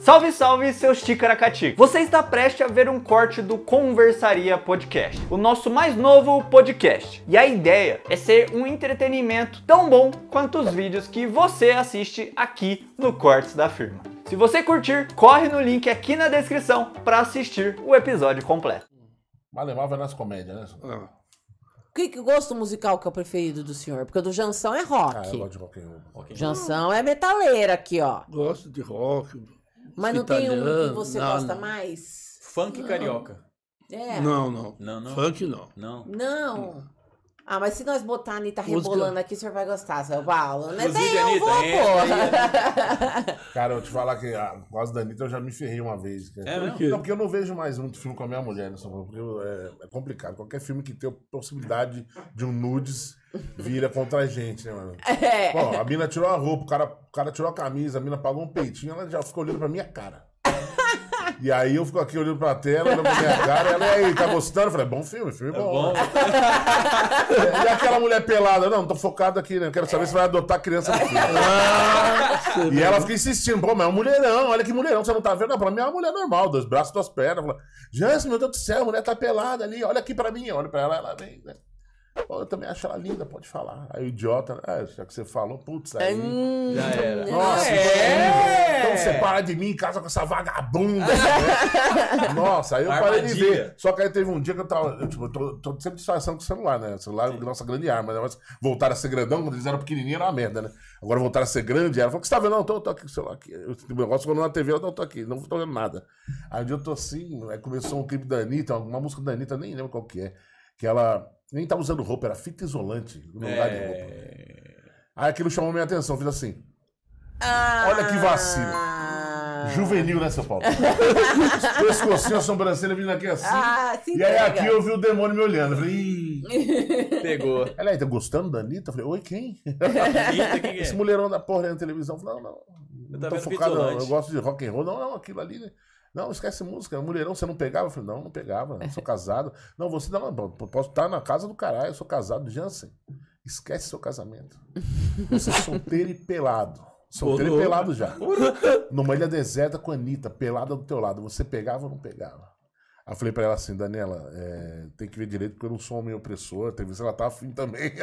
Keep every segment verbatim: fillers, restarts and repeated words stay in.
Salve, salve, seus ticaracatica! Você está prestes a ver um corte do Conversaria Podcast, o nosso mais novo podcast. E a ideia é ser um entretenimento tão bom quanto os vídeos que você assiste aqui no Cortes da Firma. Se você curtir, corre no link aqui na descrição para assistir o episódio completo. Malemar vai nas comédias, né? Ah. Que, que gosto musical que é o preferido do senhor? Porque o do Jansão é rock. Ah, eu gosto de rock and roll. Jansão é metaleira aqui, ó. Gosto de rock. Mas não tem um que italiano, você não, gosta não. mais? Funk carioca. É. Não, não. Não, não. Funk não. Não. Não. Ah, mas se nós botar a Anitta Música- rebolando aqui, o senhor vai gostar, seu Paulo. Né? Inclusive, Daí eu Anitta, vou, entra porra. Cara, eu vou te falar que a por causa da Anitta eu já me ferrei uma vez. Cara. É mesmo? quê? Não, porque eu não vejo mais muito filme com a minha mulher, né? Só porque eu- é, é complicado. Qualquer filme que tenha possibilidade de um nudes vira contra a gente, né, mano? É. Bom, a mina tirou a roupa, o cara, o cara tirou a camisa, a mina pagou um peitinho, ela já ficou olhando pra minha cara. E aí eu fico aqui olhando pra tela, olhando pra minha cara, e ela, e aí, tá gostando? Eu falei, bom filme, filme bom. bom. né? E aquela mulher pelada? Não, tô focado aqui, né? Quero saber se vai adotar criança no filme. E ela fica insistindo, pô, mas é um mulherão, olha que mulherão, você não tá vendo? Não, pra mim é uma mulher normal, dois braços, duas pernas. Fala, Jansen, meu Deus do céu, a mulher tá pelada ali, olha aqui pra mim, olha pra ela, ela vem, né? Pô, eu também acho ela linda, pode falar. Aí o idiota, ah, já que você falou, putz, aí... Hum, Já era. Nossa, é. então você para de mim, casa com essa vagabunda. né? Nossa, aí eu parei de Armadilha. ver. Só que aí teve um dia que eu tava. Eu, tipo, eu tô, tô sempre distração com o celular, né? O celular é a nossa grande arma, né? Mas voltaram a ser grandão, quando eles eram pequenininhos era uma merda, né? Agora voltaram a ser grande. Ela falou: o que você tá vendo? Não, eu tô, tô aqui com o celular. Aqui. Eu, o negócio quando na T V, eu não tô aqui, não tô vendo nada. Aí um dia eu tô assim, aí começou um clipe da Anitta, uma música da Anitta, nem lembro qual que é. Que ela nem tava usando roupa, era fita isolante no lugar de roupa. É... Aí aquilo chamou minha atenção, fiz assim. Ah. Olha que vacilo. Juvenil, né, São Paulo? Pescocinho, a sobrancelha vindo aqui assim. Ah, se e aí entrega. aqui eu vi o demônio me olhando. Eu falei, Ih. Pegou. Ela aí, tá gostando da Anitta? Eu falei, oi, quem? Anitta, quem que é? Esse mulherão da porra aí na televisão. Eu falei, não, não. Não tá tô vendo focado, não. Pitolante. Eu gosto de rock and roll. Não, não, aquilo ali, né? Não, esquece música. Mulherão, você não pegava? Eu falei, não, não pegava. Eu sou casado. Não, você não, não, posso estar na casa do caralho. Eu sou casado, Jansen. Esquece seu casamento. Você é solteiro e pelado. Solteiro e Porra. pelado já. Numa ilha deserta com a Anitta, pelada do teu lado. Você pegava ou não pegava? Aí eu falei pra ela assim, Daniela, é, tem que ver direito porque eu não sou homem opressor. Tem que ver se ela tá afim também.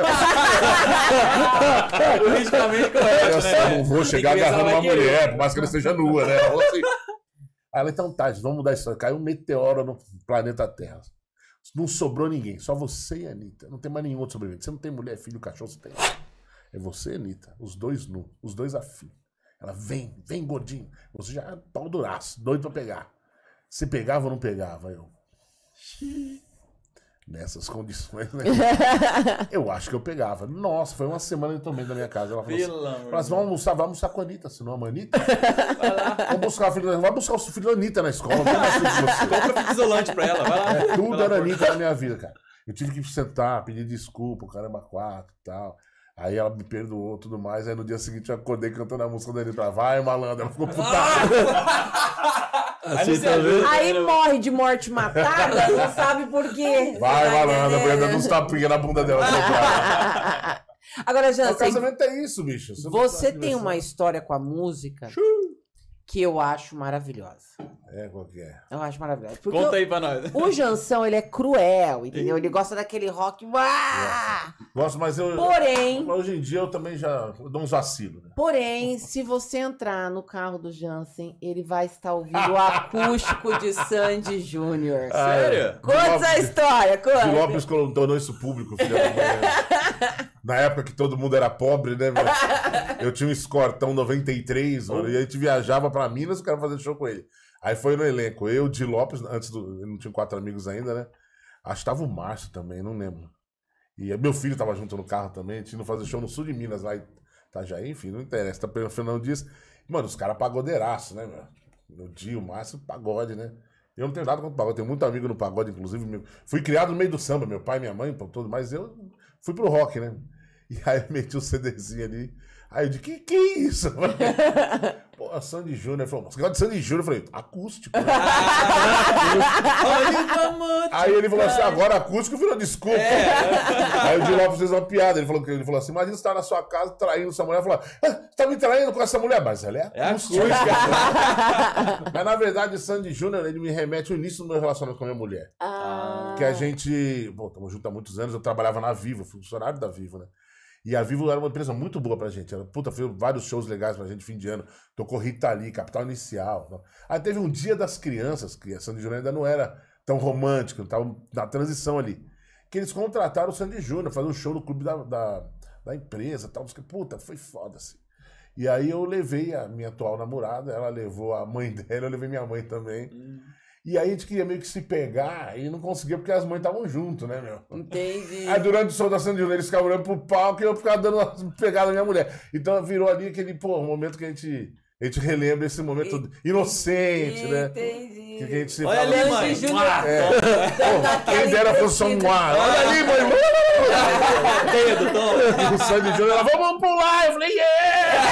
Politicamente correto, Eu só né? não vou chegar Tem que ver se ela agarrando uma vai querer. mulher, por mais que ela esteja nua, né? Ela falou assim. Aí ela, então tá, gente, vamos mudar a história. Caiu um meteoro no planeta Terra. Não sobrou ninguém, só você e a Anitta. Não tem mais nenhum outro sobrevivente. Você não tem mulher, filho, cachorro, você tem. É você e a Anitta, os dois nu, os dois afim. Ela vem, vem gordinho. Você já é pau duraço, doido pra pegar. Você pegava ou não pegava? Eu. Nessas condições, né? Eu acho que eu pegava. Nossa, foi uma semana eu tomei da minha casa. Ela falou assim, Pelo amor falou assim, vamos almoçar, vamos almoçar com a Anitta. Se não ama a Anitta, vamos buscar o filho da vai buscar o filho da Anitta na escola. Não tem mais filho de você. Compra fita isolante pra ela, vai lá. É, tudo Vai lá, era porra. Anitta na minha vida, cara. Eu tive que sentar, pedir desculpa, o caramba quatro e tal. Aí ela me perdoou e tudo mais. Aí no dia seguinte eu acordei cantando a música da Anitta. Vai, malandro. Ela ficou putada. Assim, você tá vendo? Aí morre de morte matada, não sabe por quê. Vai, Tá malandro. Eu fui entendendo? dando uns tapinhas na bunda dela. Agora, O Jansen, casamento é isso, bicho. você tem uma história com a música que eu acho maravilhosa. É, qual que é? Eu acho maravilhosa. Porque Conta eu- aí pra nós. o Jansão, ele é cruel, entendeu? Ele gosta daquele rock. Uá! Gosto, mas eu... Porém, Mas hoje em dia eu também já eu dou uns vacilos, né? porém, se você entrar no carro do Jansen, ele vai estar ouvindo o acústico de Sandy Júnior. Sério? Conta essa Lopes- história, De conta. Lopes tornou isso público, filho da mãe. Na época que todo mundo era pobre, né, meu? Eu tinha um escortão noventa e três, mano, e a gente viajava pra Minas e o cara fazia show com ele. Aí foi no elenco, eu, Di Lopes, antes do. Eu não tinha quatro amigos ainda, né? Acho que tava o Márcio também, não lembro. E meu filho tava junto no carro também, a gente não fazia show no sul de Minas, lá em Itajaí, enfim, não interessa. Tá pelo Fernando Dias. Mano, os caras pagodeiraço, né, meu? Meu Di, o Márcio, pagode, né? Eu não tenho nada contra o pagode, tenho muito amigo no pagode, inclusive. Meu... Fui criado no meio do samba, meu pai, minha mãe, todo, mas eu fui pro rock, né? E aí eu meti o CDzinho ali. Aí eu disse, que que é isso? Eu falei, pô, a Sandy Júnior. Ele falou, você gosta de Sandy Júnior? Eu falei, acústico. Né? Aí ele falou assim, agora acústico virou desculpa. É. Aí o Di Lopes fez uma piada. Ele falou, ele falou assim, imagina você tá na sua casa traindo sua mulher. Falou, ah, você tá me traindo com essa mulher? Mas ela é acústica. É acústica. Mas na verdade, Sandy Júnior, ele me remete ao início do meu relacionamento com a minha mulher. Ah. Que a gente, bom, estamos juntos há muitos anos, eu trabalhava na Vivo, funcionário da Vivo, né? E a Vivo era uma empresa muito boa pra gente. Ela, puta, fez vários shows legais pra gente, fim de ano. Tocou Rita Lee, Capital Inicial. Não. Aí teve um Dia das Crianças, que a Sandy Júnior ainda não era tão romântica, estava na transição ali. Que eles contrataram o Sandy Júnior, fazer um show no clube da, da, da empresa. Tal. Puta, foi foda, assim. E aí eu levei a minha atual namorada, ela levou a mãe dela, eu levei minha mãe também. Hum. E aí a gente queria meio que se pegar e não conseguia porque as mães estavam junto, né, meu? Entendi. Aí durante o show da Sandy Júnior eles ficavam olhando pro palco e eu ficava dando uma pegada na minha mulher. Então virou ali aquele, pô, um momento que a gente, a gente relembra esse momento e, inocente, entendi, né? Entendi. Que a gente se olha fala, ali, mãe. É. Pô, quem dera fosse um ar. Olha ali, mãe. Dedo, toma. E o Sandy Júnior, ela, vamos pular. Eu falei, yeah!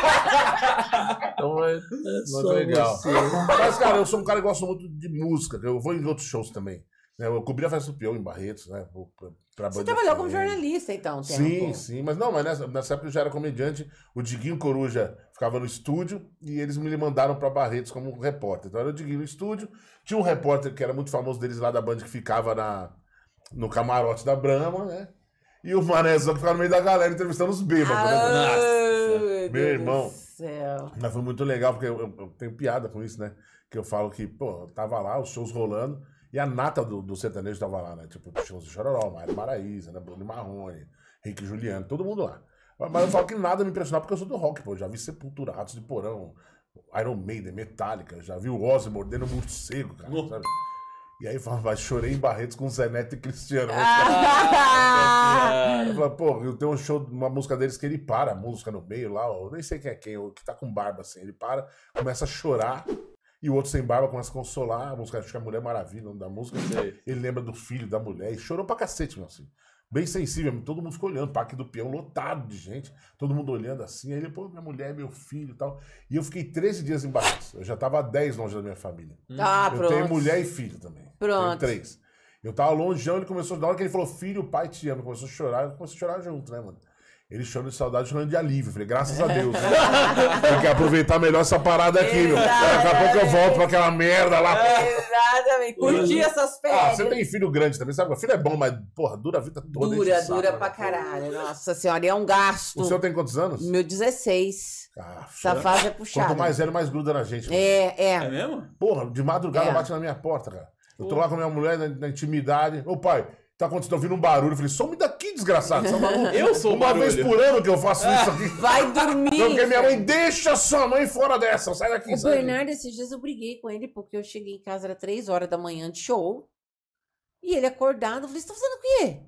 Então é muito legal. Você. Mas, cara, eu sou um cara que gosta muito de música. Eu vou em outros shows também. Eu cobri a Festa do Peão em Barretos, né? Pra Você trabalhou como jornalista, então, tempo. Sim, sim. Mas não, mas nessa, nessa época eu já era comediante. O Diguinho Coruja ficava no estúdio e eles me mandaram pra Barretos como repórter. Então era o Diguinho no estúdio. Tinha um repórter que era muito famoso deles lá da Band que ficava na, no camarote da Brahma, né? E o Manézão que ficava no meio da galera entrevistando os bêbados. Ah, né? Nossa, meu irmão. Céu. Mas foi muito legal, porque eu, eu, eu tenho piada com isso, né? Que eu falo que, pô, eu tava lá, os shows rolando, e a nata do, do sertanejo tava lá, né? Tipo, shows de Chororó, Mário Maraíza, né? Bruno Marrone, Henrique Juliano, todo mundo lá. Mas eu falo que nada me impressionou porque eu sou do rock, pô. Eu já vi Sepultura, Ratos de Porão, Iron Maiden, Metallica, já vi o Ozzy mordendo o morcego, cara, sabe? E aí eu falo, mas chorei em Barretos com o Zé Neto e Cristiano. Ah, eu falo, pô, eu tenho um show, uma música deles que ele para, a música no meio lá, eu nem sei quem é quem, que tá com barba assim, ele para, começa a chorar, e o outro sem barba começa a consolar, a música, acho que é Mulher Maravilha, o nome da música, ele lembra do filho, da mulher, e chorou pra cacete, meu, assim. Bem sensível, todo mundo ficou olhando, Parque do Peão lotado de gente, todo mundo olhando assim, aí ele, pô, minha mulher, meu filho e tal. E eu fiquei treze dias em Barretos, eu já tava há dez longe da minha família. Ah, eu pronto. tenho mulher e filho também. Pronto. Tenho três. Eu tava longeão, ele começou, na hora que ele falou, filho, pai te ama, começou a chorar, eu comecei a chorar junto, né, mano? Ele chorando de saudade, chorando de alívio. Eu falei, graças a Deus. Tem que aproveitar melhor essa parada aqui, meu. Daqui a pouco eu volto pra aquela merda lá. Exatamente. Curtir essas férias. Ah, você tem filho grande também, sabe? O filho é bom, mas, porra, dura a vida toda. Dura, dura pra caralho. Nossa senhora, e é um gasto. O seu tem quantos anos? Meu dezesseis. Ah, essa fase é puxada. Quanto mais velho, mais gruda na gente. É, é. É mesmo? Porra, de madrugada É. bate na minha porta, cara. Eu tô lá com a minha mulher na, na intimidade. Ô, pai, tá acontecendo, tô ouvindo um barulho. Eu falei, some daqui, desgraçado. Você é maluco? Eu sou Uma barulho. vez por ano que eu faço isso aqui. Vai dormir. Não, porque minha mãe deixa sua mãe fora dessa. Sai daqui, O sai daqui. Bernardo, esses dias eu briguei com ele porque eu cheguei em casa, era três horas da manhã de show. E ele acordado, eu falei, você tá fazendo o quê?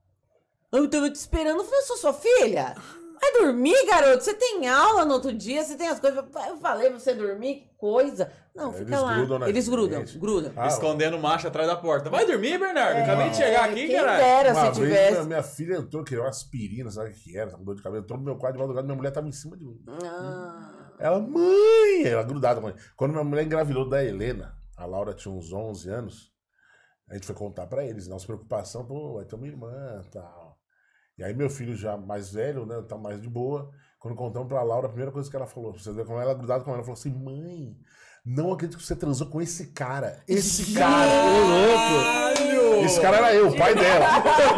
Eu tava te esperando, eu falei, eu sou sua filha. Vai dormir, garoto. Você tem aula no outro dia, você tem as coisas. Eu falei pra você dormir, que coisa. Não, É, fica eles lá. grudam na Eles grudam, gente. grudam. Ah, Escondendo macho atrás da porta. Vai dormir, Bernardo. Acabei de chegar aqui, É, quem caralho. dera Uma se vez, tivesse. minha, minha filha entrou, que era uma aspirina, sabe o que era? Tava com dor de cabelo. Entrou no meu quarto de madrugada, minha mulher tava em cima de mim. Ah. Ela, mãe! Ela grudada com a mãe. Quando minha mulher engravidou da Helena, a Laura tinha uns onze anos, a gente foi contar pra eles, nossa preocupação, pô, vai ter uma irmã e tal. E aí meu filho já mais velho, né, tá mais de boa, quando contamos pra Laura, a primeira coisa que ela falou, você vê como ela grudada com ela, ela falou assim, mãe, não acredito que você transou com esse cara. Esse cara, ô louco! Esse cara era eu, o pai dela.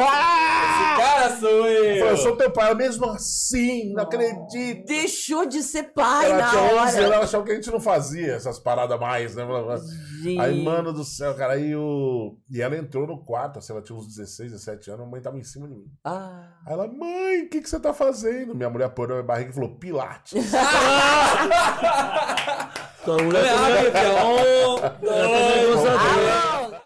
Esse cara sou eu. Eu falei, eu sou teu pai, ela mesmo assim, não acredito. Deixou de ser pai Ela na tinha onze hora. anos, ela achava que a gente não fazia essas paradas mais, né? Gente. Aí, mano do céu, cara, aí o... E ela entrou no quarto, assim, ela tinha uns dezesseis, dezessete anos, a mãe tava em cima de mim. Ah. Aí ela, mãe, o que, que você tá fazendo? Minha mulher pôs na minha barriga e falou, pilates. Tua mulher também. Um, dois,